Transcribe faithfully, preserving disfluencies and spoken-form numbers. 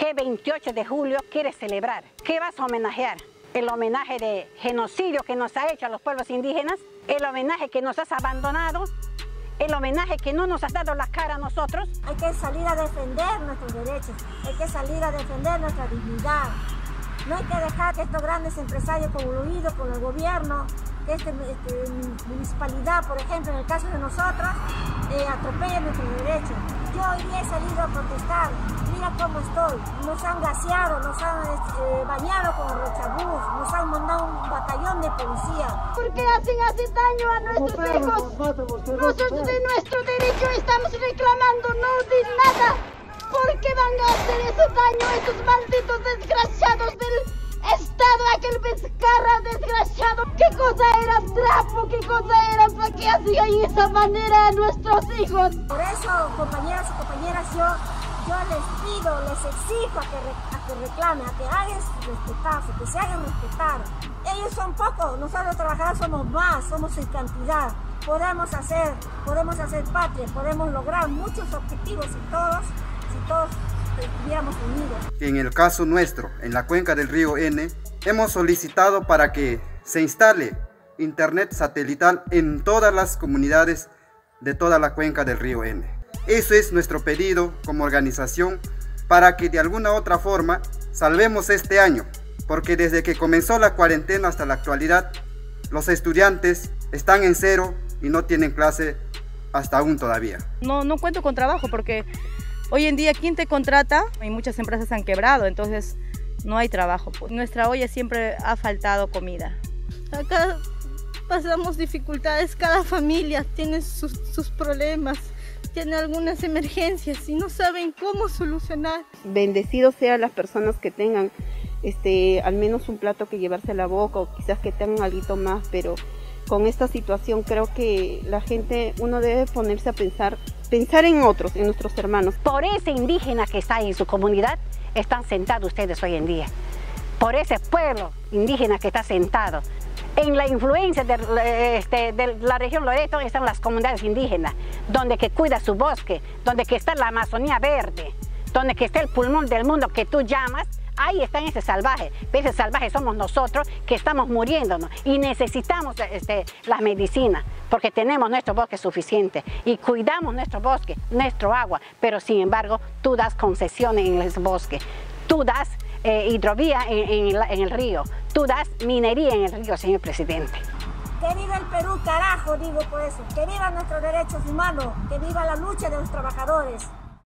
¿Qué veintiocho de julio quieres celebrar? ¿Qué vas a homenajear? ¿El homenaje de genocidio que nos ha hecho a los pueblos indígenas? ¿El homenaje que nos has abandonado? ¿El homenaje que no nos has dado la cara a nosotros? Hay que salir a defender nuestros derechos, hay que salir a defender nuestra dignidad. No hay que dejar que estos grandes empresarios coludidos con el gobierno, que esta este, municipalidad, por ejemplo, en el caso de nosotros, eh, atropellen nuestros derechos. Yo hoy he salido a protestar, mira cómo estoy, nos han gaseado, nos han eh, bañado con el rochabús, nos han mandado un batallón de policía. ¿Por qué hacen así daño a nuestros hijos? Nosotros de nuestro derecho estamos reclamando, no de nada. ¿Por qué van a hacer ese daño a estos malditos desgraciados del Estado, aquel Vizcarra desgraciado? ¿Qué cosa era trapo? ¿Qué cosa era para que hacían de esa manera a nuestros hijos? Por eso, compañeras y compañeras, yo, yo les pido, les exijo a que, re, a que reclamen, a que hagan respetarse, que se hagan respetar. Ellos son pocos, nosotros trabajadores somos más, somos en cantidad. Podemos hacer, podemos hacer patria, podemos lograr muchos objetivos y todos, si todos estuviéramos unidos. En el caso nuestro, en la cuenca del río N, hemos solicitado para que se instale internet satelital en todas las comunidades de toda la cuenca del río N. Eso es nuestro pedido como organización para que de alguna otra forma salvemos este año, porque desde que comenzó la cuarentena hasta la actualidad, los estudiantes están en cero y no tienen clase hasta aún todavía. No, no cuento con trabajo porque hoy en día, ¿quién te contrata? Y muchas empresas han quebrado, entonces no hay trabajo. Pues. Nuestra olla siempre ha faltado comida. Acá pasamos dificultades, cada familia tiene sus, sus problemas, tiene algunas emergencias y no saben cómo solucionar. Bendecidos sean las personas que tengan este, al menos un plato que llevarse a la boca o quizás que tengan algo más, pero con esta situación creo que la gente, uno debe ponerse a pensar, pensar en otros, en nuestros hermanos. Por ese indígena que está en su comunidad, están sentados ustedes hoy en día. Por ese pueblo indígena que está sentado. En la influencia de, este, de la región Loreto están las comunidades indígenas, donde que cuida su bosque, donde que está la Amazonía verde, donde que está el pulmón del mundo que tú llamas. Ahí está ese salvaje, ese salvaje somos nosotros que estamos muriéndonos y necesitamos este, las medicinas porque tenemos nuestro bosque suficiente y cuidamos nuestro bosque, nuestro agua, pero sin embargo tú das concesiones en el bosque, tú das eh, hidrovía en, en, la, en el río, tú das minería en el río, señor presidente. Que viva el Perú, carajo, digo por eso, que viva nuestros derechos humanos, que viva la lucha de los trabajadores.